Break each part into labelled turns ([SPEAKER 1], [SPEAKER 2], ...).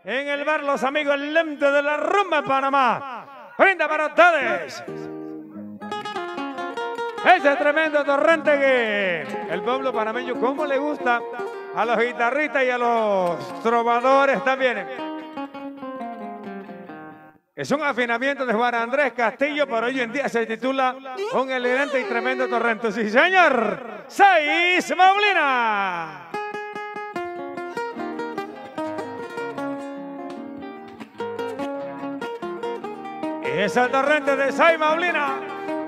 [SPEAKER 1] en el bar Los Amigos Lentes de la Rumba en Panamá. Brinda para ustedes ese tremendo torrente que el pueblo panameño, cómo le gusta a los guitarristas y a los trovadores también. Es un afinamiento de Juan Andrés Castillo, pero hoy en día se titula Un elegante y tremendo torrente. Sí, señor. Saiz Maulina. Es el torrente de Saiz Maulina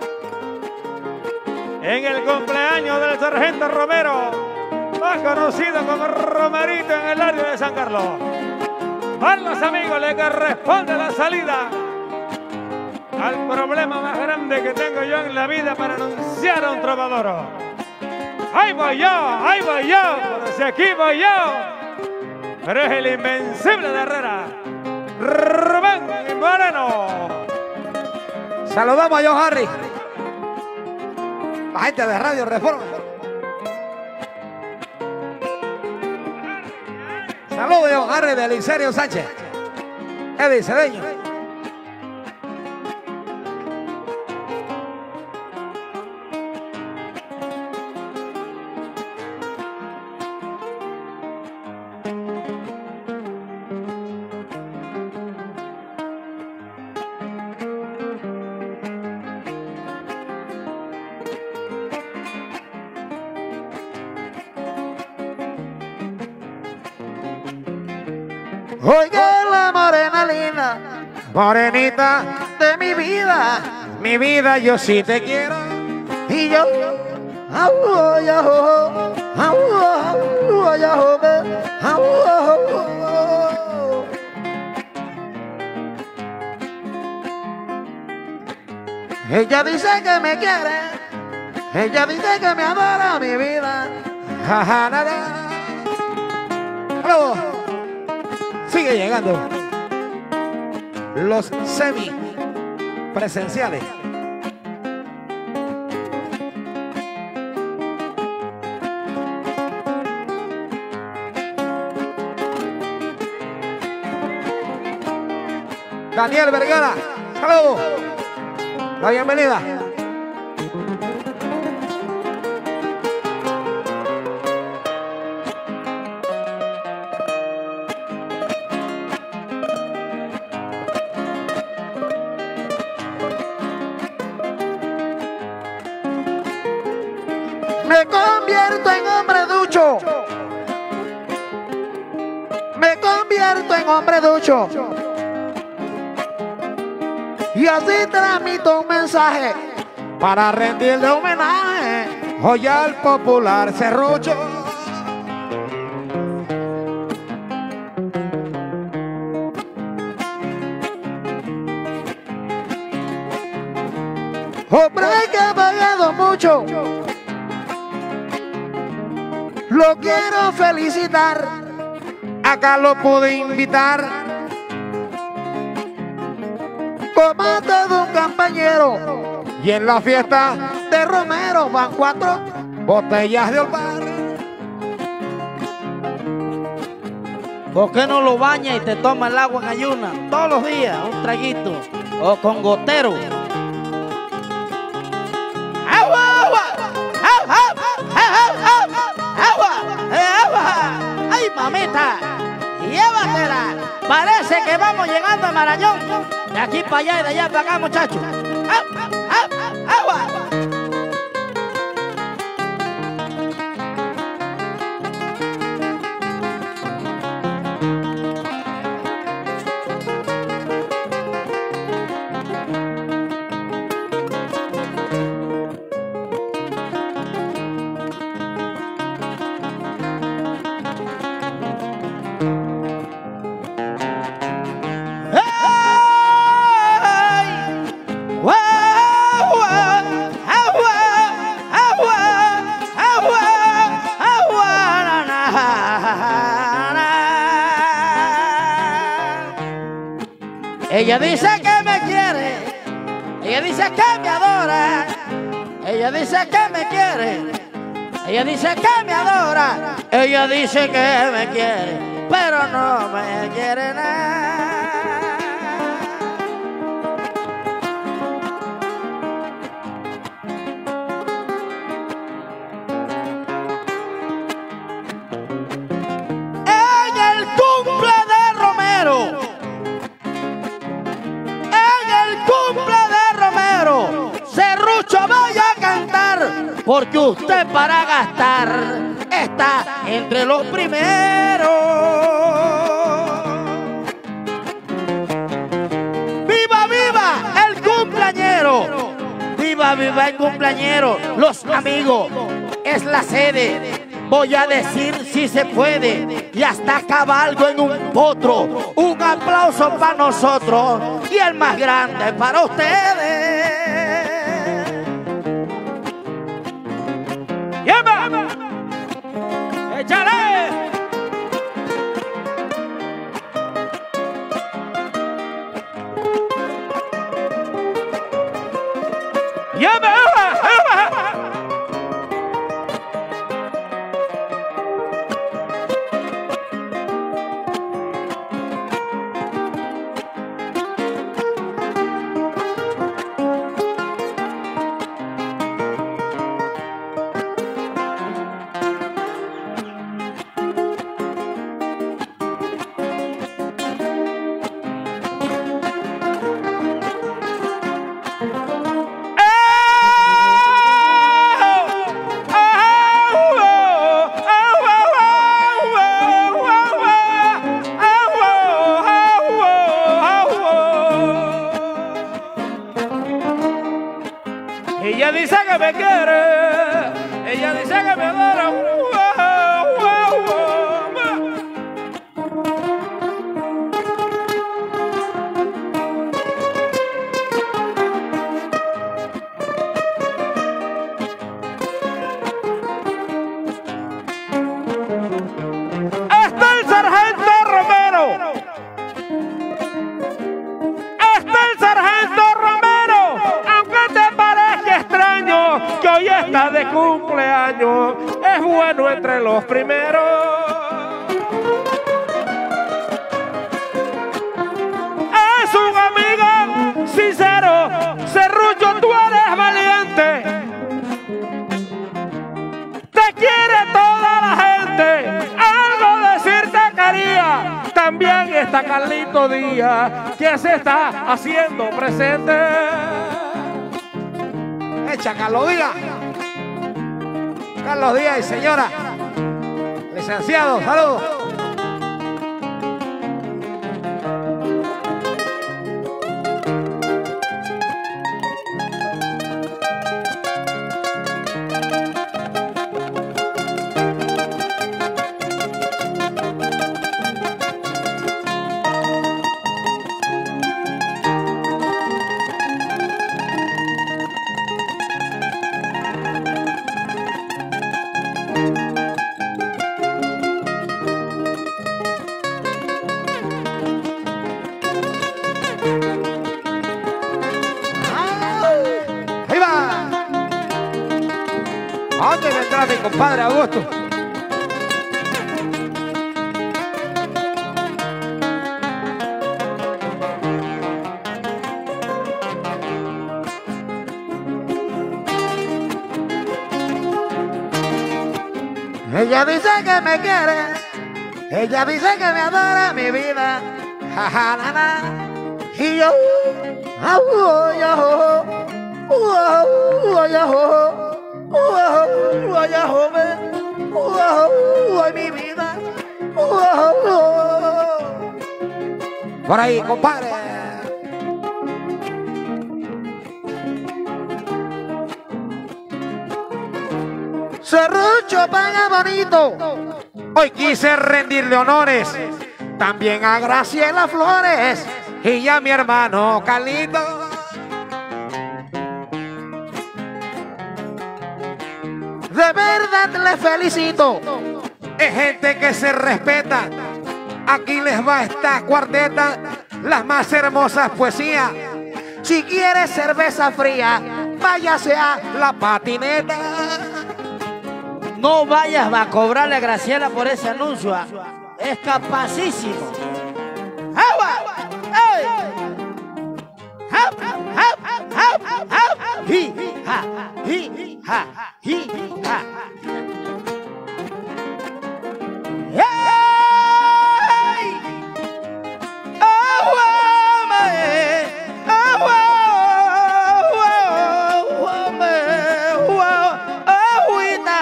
[SPEAKER 1] en el cumpleaños del sargento Romero, más conocido como Romerito en el área de San Carlos. A los amigos le corresponde la salida al problema más grande que tengo yo en la vida para anunciar a un trovador. ¡Ahí voy yo! Por si aquí voy yo. Pero es el invencible de Herrera, Rubén Moreno.
[SPEAKER 2] Saludamos a John Harry, la gente de Radio Reforma. Saludos a John Harry de Eliserio Sánchez, Eddie Cedeño. Oiga la morena linda, morenita de mi vida yo sí te quiero. Y yo, ella dice que me quiere, ella dice que me adora mi vida. Hello. Sigue llegando los semi presenciales. Daniel Vergara, saludos, la bienvenida. Me convierto en hombre ducho. Me convierto en hombre ducho. Y así transmito un mensaje para rendirle homenaje hoy al popular serrucho. Hombre que ha pagado mucho, lo quiero felicitar, acá lo pude invitar. Como todo un compañero, y en la fiesta de Romero van 4 botellas de Olvar.
[SPEAKER 3] ¿Por qué no lo bañas y te tomas el agua en ayuna todos los días, un traguito o con gotero? ¡Ay, mamita! ¡Llévatela! Parece que vamos llegando a Marañón. De aquí para allá y de allá para acá, muchachos. ¡Agua! Ella dice que me quiere, ella dice que me adora, ella dice que me quiere, ella dice que me adora, ella dice que me quiere. pero no me quiere nada. En el cumple de Romero, en el cumple de Romero, Serrucho vaya a cantar, porque usted para gastar está entre los primeros. ¡Viva, viva el cumpleañero! ¡Viva, viva el cumpleañero! Los amigos, es la sede. Voy a decir si se puede y hasta cabalgo en un potro. Un aplauso para nosotros y el más grande para ustedes.
[SPEAKER 1] ¡Llama! ¡Échale! ¡Llama! Ella dice que me quiere, ella dice que me adora. Está el sargento Romero. Está el sargento Romero. Aunque te parezca extraño que hoy está de cumpleaños, es bueno entre los primeros. Es un amigo sincero, Serrucho, tú eres valiente. Te quiere toda la gente, algo decirte quería. También está Carlito Díaz, que se está haciendo presente.
[SPEAKER 2] Echa Carlos Díaz. Carlos Díaz y señora. Licenciado, saludos. Ahí va. ¿A dónde vendrá mi compadre Augusto? Ella dice que me quiere, ella dice que me adora mi vida, jaja, na, na. Y yo, ay, mi vida. Por ahí, compadre. Serrucho paga bonito. Hoy quise rendirle honores también a Graciela Flores y a mi hermano Carlito. De verdad les felicito. Es gente que se respeta. Aquí les va esta cuarteta, las más hermosas poesías. Si quieres cerveza fría, váyase a la patineta.
[SPEAKER 3] No vayas a cobrarle a Graciela por ese anuncio. es capacísimo. ¡Agua! ¡Ey! ¡Hap, hap, hap, hap! ¡Hi, ja, hi, ja, hi, ja! ¡Ey! ¡Agua! ¡Agua! ¡Agüita!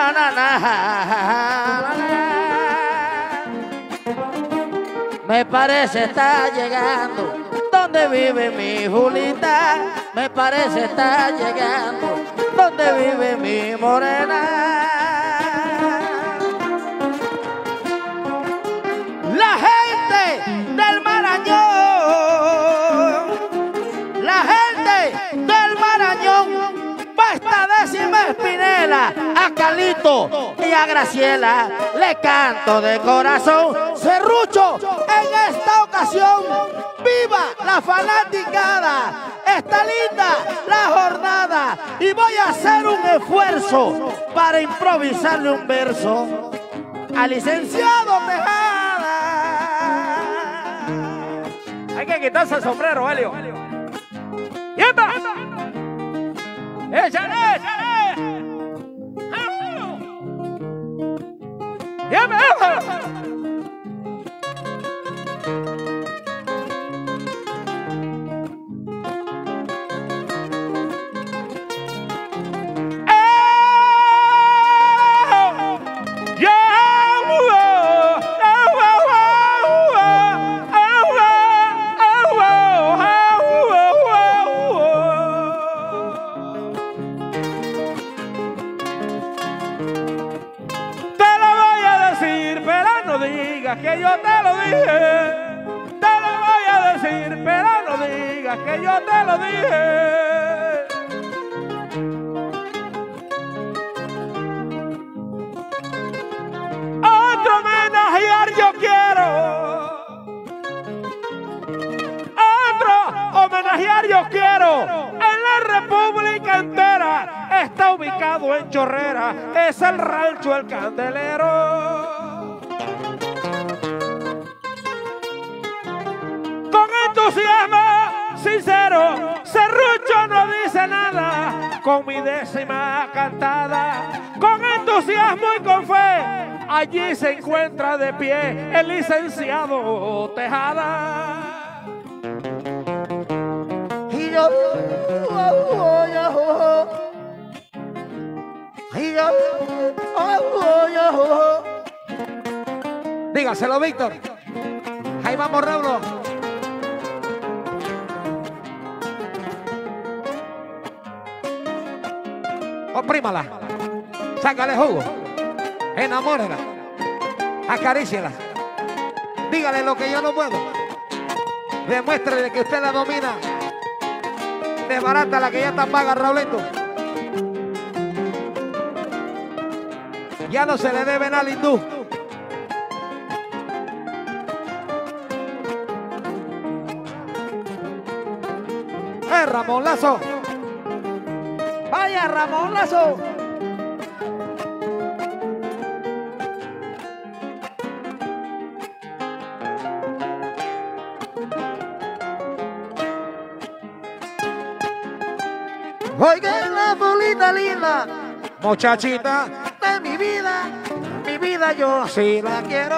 [SPEAKER 3] Me parece está llegando donde vive mi Julita. Me parece está llegando donde vive mi morena. La gente del Marañón, la gente del Marañón, va esta 10ª Espinela, a Calito y a Graciela le canto de corazón. Serrucho, en esta ocasión, viva la fanaticada, está linda la jornada y voy a hacer un esfuerzo para improvisarle un verso al licenciado Tejada.
[SPEAKER 1] Hay que quitarse el sombrero, Helio. ¡Yeta! ¡Échale, échale! ¡Yeta! Que yo te lo dije, te lo voy a decir, pero no digas que yo te lo dije. Otro homenajear yo quiero, otro homenajear yo quiero, en la República entera está ubicado en Chorrera, es el rancho El Candelero. Entusiasmo sincero, Serrucho no dice nada, con mi 10ª cantada, con entusiasmo y con fe, allí se encuentra de pie el licenciado Tejada.
[SPEAKER 3] Y yo,
[SPEAKER 2] Dígaselo, Víctor. Ahí vamos, Raúl. Oprímala, sácale jugo, enamórela, acaríciela, dígale lo que yo no puedo, demuéstrele que usted la domina, desbarata la que ya está paga, Raulito. Ya no se le debe nada al hindú. Ramón Lazo.
[SPEAKER 3] Vaya, Ramón Lazo. Oiga la bolita linda,
[SPEAKER 2] Muchachita
[SPEAKER 3] de mi vida yo sí la quiero.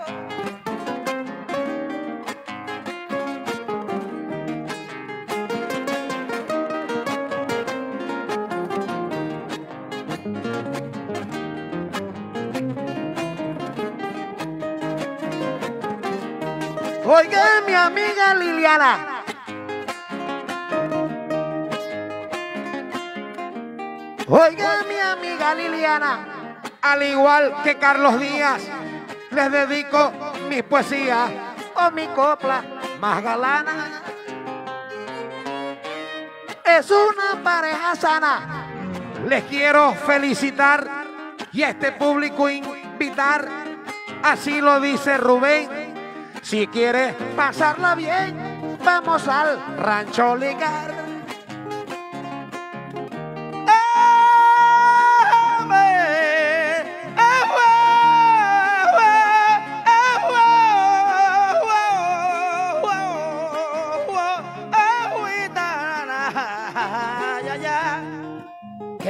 [SPEAKER 3] Oiga mi amiga Liliana. Oiga mi amiga Liliana.
[SPEAKER 2] al igual que Carlos Díaz, les dedico mi poesía
[SPEAKER 3] O mi copla
[SPEAKER 2] más galana.
[SPEAKER 3] es una pareja sana.
[SPEAKER 2] Les quiero felicitar y a este público invitar, así lo dice Rubén. Si quieres
[SPEAKER 3] Pasarla bien, vamos al
[SPEAKER 2] rancho ligar,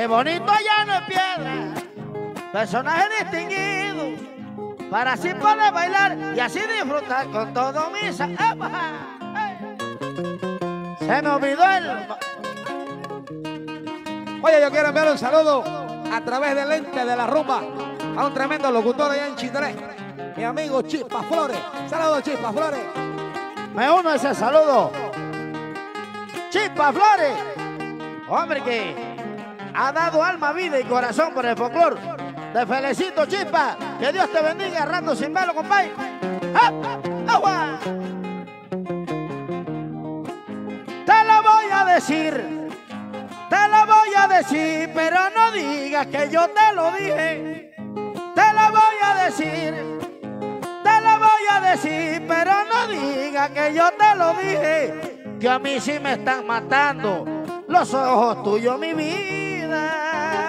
[SPEAKER 3] Qué bonito allá no es piedra. Personaje distinguido. Para así poder bailar y así disfrutar con todo misa. Se me olvidó el...
[SPEAKER 2] Oye, yo quiero enviar un saludo a través del lente de la rumba a un tremendo locutor allá en Chitré, mi amigo Chispa Flores. Saludos, Chispa Flores.
[SPEAKER 3] Me uno a ese saludo. Chispa Flores. Hombre que ha dado alma, vida y corazón por el folclor. Te felicito, Chispa. Que Dios te bendiga, rato sin verlo, compadre. ¡Agua! Te lo voy a decir. Te lo voy a decir, pero no digas que yo te lo dije. Te lo voy a decir. Te lo voy a decir, pero no digas que yo te lo dije. Que a mí sí me están matando los ojos tuyos, mi vida.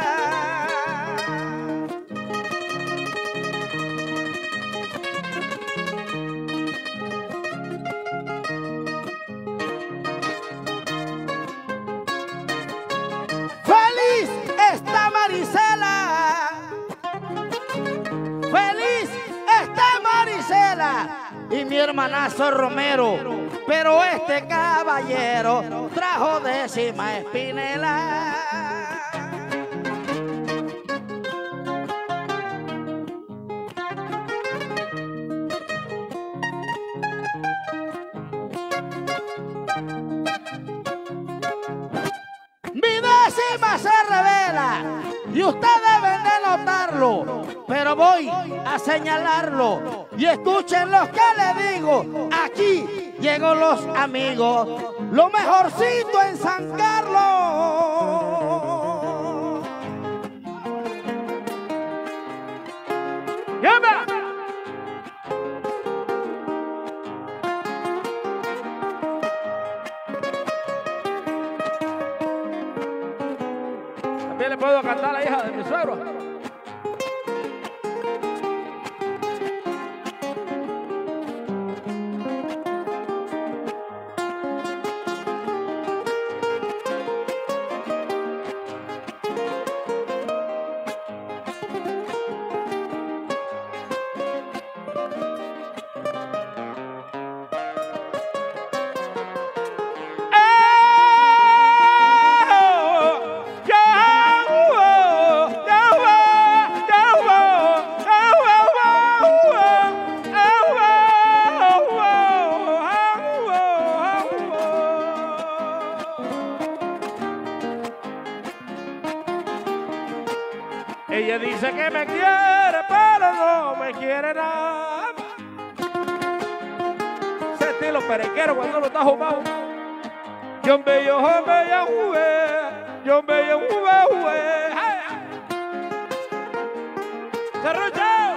[SPEAKER 3] ¡Feliz está Marisela! ¡Feliz está Marisela! Y mi hermanazo Romero, pero este caballero trajo décima espinela. Mi décima se revela y ustedes deben de notarlo, pero voy a señalarlo y escuchen lo que le digo. Aquí llegó los amigos, lo mejorcito en San Carlos.
[SPEAKER 1] ¡Llama! También le puedo cantar a la hija de mi suegro. Ella dice que me quiere, pero no me quiere nada. Ese estilo perequero cuando uno está jugado. Yo bello, bella, yo bello, ¡Cerrucho!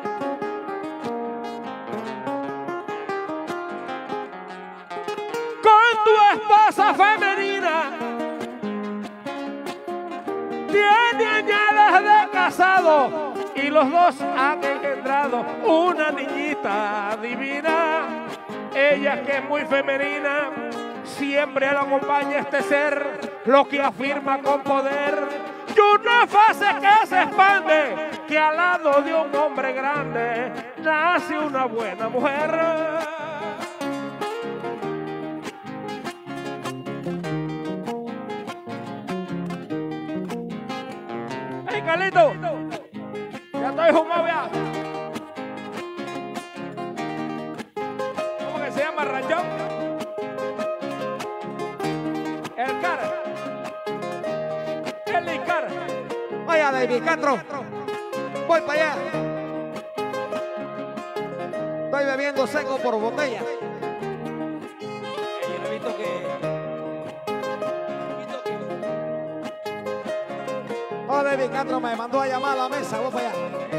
[SPEAKER 1] Con tu esposa femenina tiene añadas de casado y los dos han engendrado una niñita divina. Ella que es muy femenina, siempre lo acompaña este ser, lo que afirma con poder. Y una fase que se expande, que al lado de un hombre grande nace una buena mujer. ¡Hey, Carlito! Ya estoy fumado ya. ¿Cómo que se llama ranchón? El cara. El Icar.
[SPEAKER 2] Oye, David Castro, voy para allá. Estoy bebiendo seco por botella. Yo he visto que... Oh, David Castro me mandó a llamar a la mesa, voy para allá.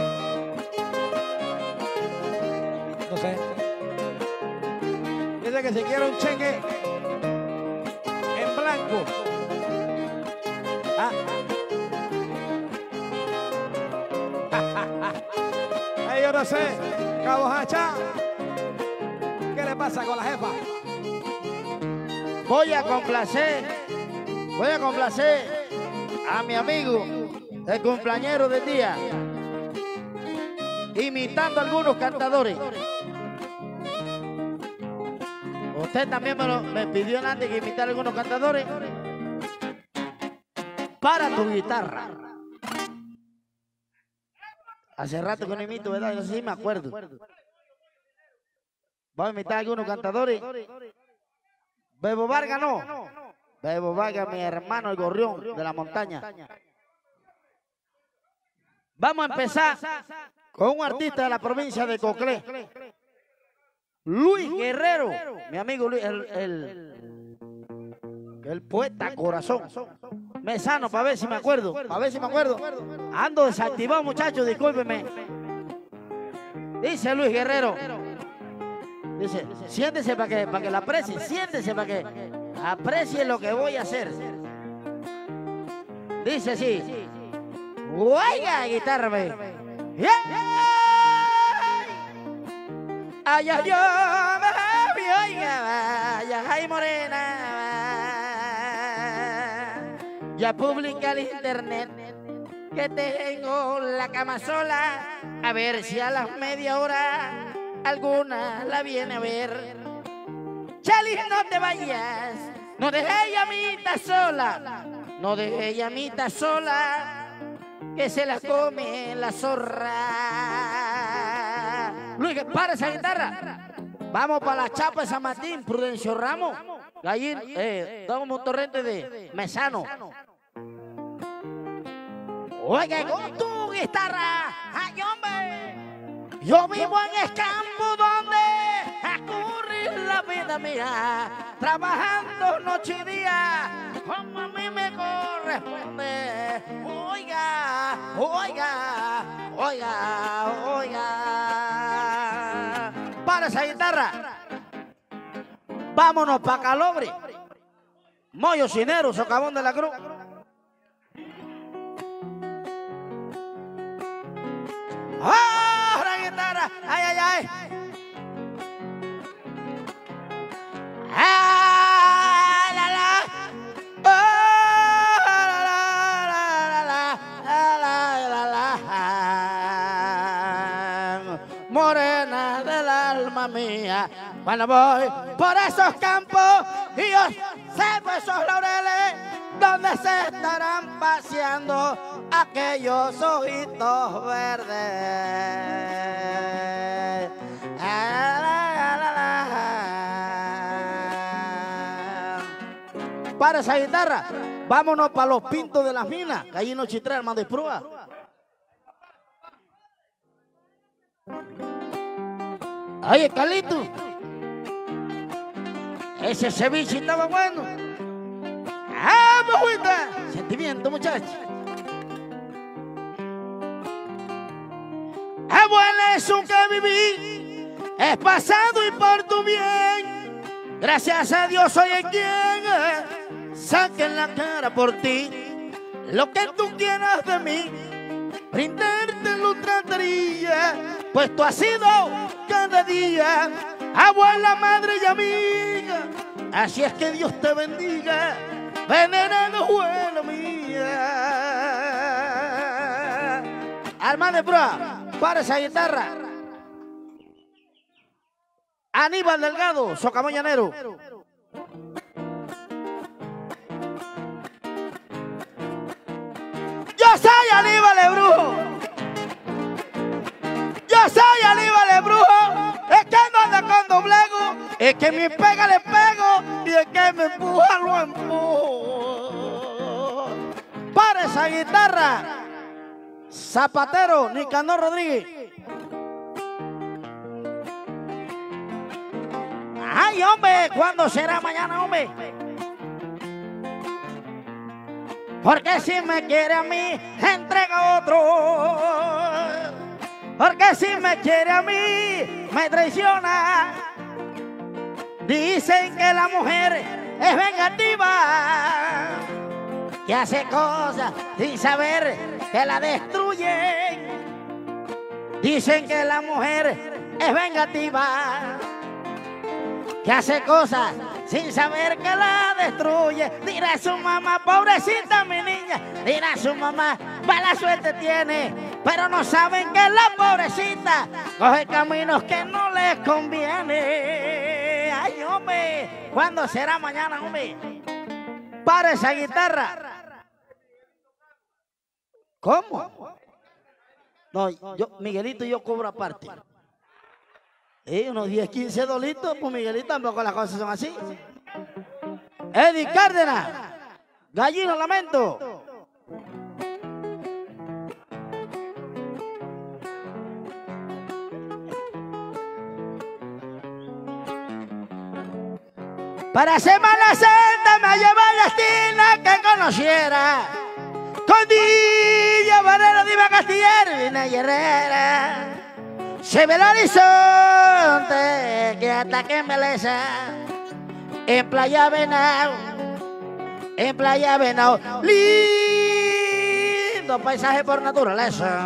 [SPEAKER 2] No sé. Dice que si quiere un cheque en blanco. Ah. Ay, yo no sé, Cabo Hacha, ¿qué le pasa con la jefa?
[SPEAKER 3] Voy a complacer a mi amigo, el cumpleañero del día, imitando a algunos cantadores. Usted también me pidió antes que imitar a algunos cantadores. Para tu guitarra. Hace rato que no imito, ¿verdad? Yo sí me acuerdo. Voy a imitar a algunos cantadores. Bebo Vargas no. Bebo Vargas, mi hermano, el gorrión de la montaña. Vamos a empezar con un artista de la provincia de Coclé. Luis Guerrero, mi amigo Luis, el poeta corazón. Mesano, para ver si me acuerdo. Ando desactivado, muchachos, discúlpenme. Dice Luis Guerrero. Dice, siéntese para que la aprecie, siéntese para que aprecie lo que voy a hacer. Dice así. Oiga, guitarra. Ay, ay, ay, morena. Ya publica el internet que tengo la cama sola. A ver si a las media hora alguna la viene a ver. Chali, no te vayas. No dejes llamita sola. No dejes llamita sola. Que se la come la zorra. Luis, para esa guitarra. Vamos para la chapa de San Martín, Prudencio Ramos. Allí, damos un torrente de Mesano. Oiga, con tu guitarra, ay, hombre. Yo vivo en Escampo, donde ocurre la vida mía, trabajando noche y día, como a mí me corresponde. Oiga, oiga, oiga, oiga. Para esa guitarra. Vámonos para Calobre. Moyo Cinero, Socavón de la Cruz. ¡Oh, la guitarra! ¡Ay, ay, ay! ¡Ah, la, la! ¡Oh, la, la, la, la, la, la! Morena del alma mía, cuando voy por esos campos y yo sepo esos laureles, donde se estarán paseando aquellos ojitos verdes. Para esa guitarra, vámonos para los Pintos de las Minas, que allí en Chitré, hermano de Prúa. Oye, Carlito, ese ceviche estaba bueno. ¡Vamos, agüita! Sentimiento, muchachos. Es bueno eso que viví, es pasado y por tu bien. Gracias a Dios soy el quien saquen la cara por ti. Lo que tú quieras de mí, brindarte lo trataría, pues tú has sido cada día abuela, madre y amiga. Así es que Dios te bendiga, venerada abuela mía. Alma de Proa, para esa guitarra. Aníbal Delgado, Socavón Llanero. Yo soy Aníbal el Brujo. Yo soy Aníbal el Brujo. Es que no anda con doblego. Es que me pega le pego. Y es que me empuja lo empujo. Para esa guitarra. Zapatero, Nicanor Rodríguez. Ay, hombre, ¿cuándo será mañana, hombre? Porque si me quiere a mí, entrega a otro. Porque si me quiere a mí, me traiciona. Dicen que la mujer es vengativa, que hace cosas sin saber que la destruyen. Dicen que la mujer es vengativa, que hace cosas sin saber que la destruye. Dirá su mamá, pobrecita mi niña, dirá su mamá, mala suerte tiene, pero no saben que la pobrecita coge caminos que no les conviene. Ay, hombre, ¿cuándo será mañana, hombre? Para esa guitarra. ¿Cómo? No, Miguelito y yo cobro aparte. Unos 10, 15 dolitos, pues Miguelito, tampoco las cosas son así. Eddie Cárdenas, Gallino Lamento. Para Semana Santa me lleva a la esquina que conociera. Con Dilla Barrera, Diva Castillera, Vina y Herrera. Se ve el horizonte que hasta que embeleza. En Playa Venao, lindo paisaje por naturaleza.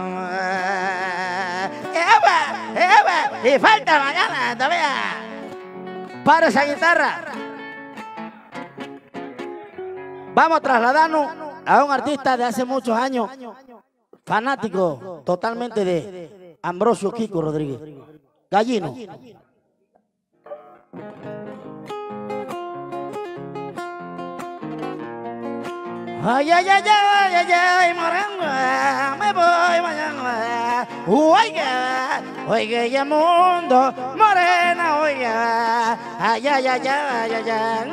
[SPEAKER 3] Y falta mañana todavía. Para esa guitarra. Vamos a trasladarnos a un artista de hace muchos años, fanático totalmente de Ambrosio Kiko Rodríguez, Gallino. Ay, ay, ay, ay, ay, ay, morena, me voy mañana. Oiga, oiga, ya mundo, morena, oiga. Ay, ay, ay, ay, ay, ay.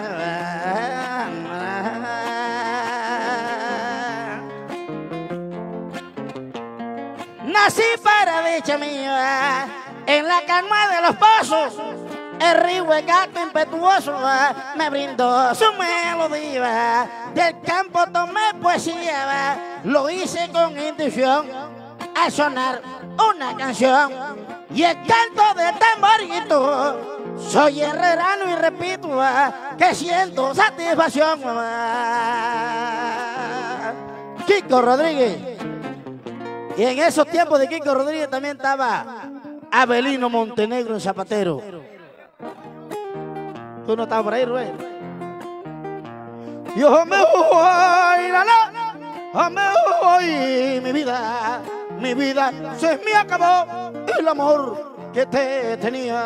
[SPEAKER 3] Nací para dicha mía, en la calma de los pozos. El río, el gato impetuoso, me brindó su melodía. Del campo tomé poesía, lo hice con intuición. Al sonar una canción y el canto de tamborito, soy herrerano y repito que siento satisfacción. Kiko Rodríguez. Y en esos tiempos de Kiko Rodríguez también estaba Abelino Montenegro en Zapatero. ¿Tú no estabas por ahí, Rubén? Yo me voy, me voy, mi vida se me acabó el amor que te tenía.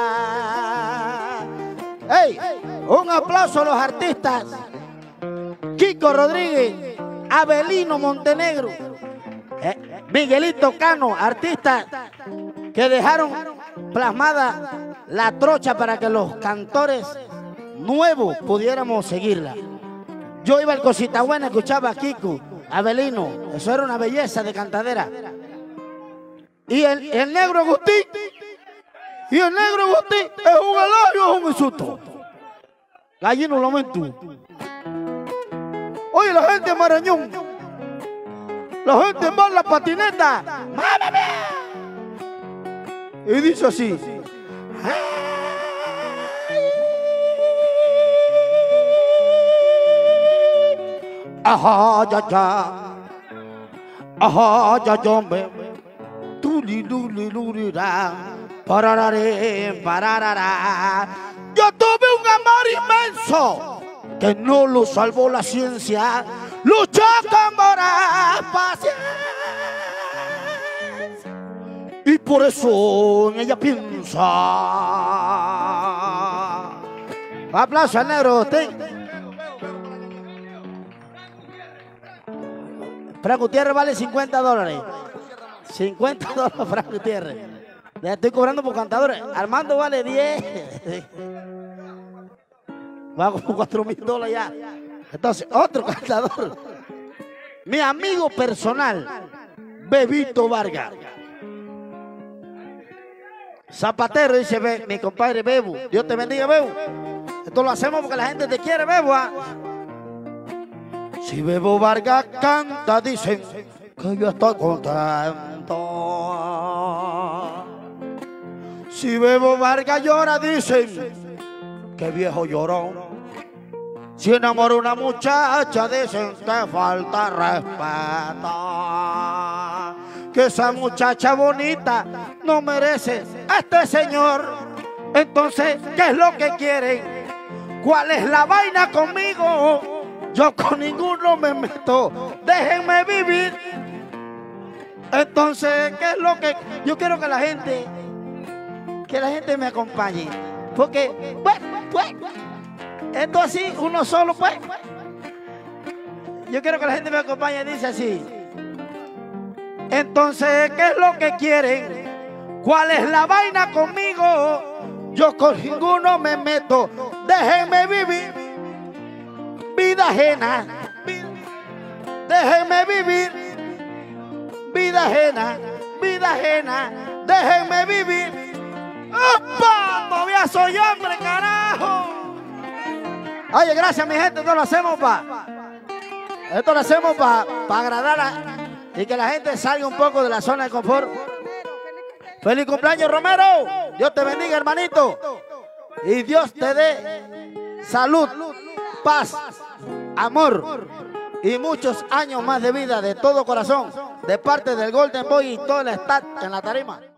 [SPEAKER 3] ¡Ey! Un aplauso a los artistas. Kiko Rodríguez, Abelino Montenegro, Miguelito Cano, artistas que dejaron plasmada la trocha para que los cantores nuevos pudiéramos seguirla. Yo iba al Cosita Buena, escuchaba a Kiko, Abelino, eso era una belleza de cantadera. Y el negro Agustín, es un elogio, es un insulto. Gallino Lamento. Oye, la gente de Marañón, la gente va en la patineta, ¡mamá mía! Y dice así. Ajá, ya, hombre. Pararará. Yo tuve un amor inmenso que no lo salvó la ciencia. Luchó con voraz paciencia. Y por eso en ella piensa. Aplauso al negro, usted. Frank Gutiérrez vale $50. $50, Frank Gutiérrez. Le estoy cobrando por cantadores. Armando vale 10. Va como $4,000 ya. Entonces, otro cantador. Mi amigo personal, Bebito Vargas. Zapatero, dice mi compadre Bebo. Dios te bendiga, Bebo. Esto lo hacemos porque la gente te quiere, Bebo. Si Bebo Vargas canta, dicen que yo estoy contento. Si Bebo Vargas llora, dicen que viejo llorón. Si enamora una muchacha, dicen que falta respeto. Que esa muchacha bonita no merece a este señor. Entonces, ¿qué es lo que quieren? ¿Cuál es la vaina conmigo? Yo con ninguno me meto. Déjenme vivir. Entonces, ¿qué es lo que yo quiero que la gente me acompañe? Porque, pues, esto así, uno solo, pues. Yo quiero que la gente me acompañe, dice así. Entonces, ¿qué es lo que quieren? ¿Cuál es la vaina conmigo? Yo con ninguno me meto. Déjenme vivir vida ajena. Déjenme vivir vida ajena. Vida ajena. Déjenme vivir. ¡Opa! Todavía soy hombre, carajo. Oye, gracias mi gente. Esto lo hacemos para agradar y que la gente salga un poco de la zona de confort. ¡Feliz cumpleaños, Romero! Dios te bendiga, hermanito. Y Dios te dé salud, paz, amor y muchos años más de vida de todo corazón, de parte del Golden Boy y todo el staff en la tarima.